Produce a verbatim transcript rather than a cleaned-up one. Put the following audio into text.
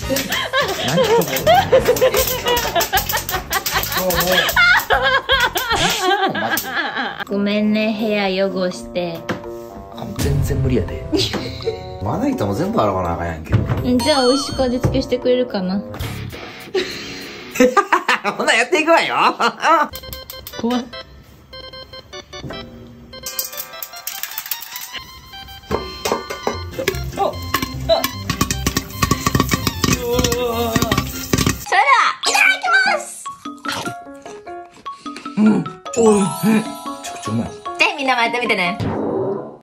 何ともごめんね、部屋汚して。 あ、全然無理やで。まな板も全部洗わなあかんやんけど。 じゃあ美味しく味付けしてくれるかな。 ほなやっていくわよ。 怖い。お、あ。それではいただきます。 うん、おいしい。めちゃくちゃうまい。 ぜひみんなもやってみてね。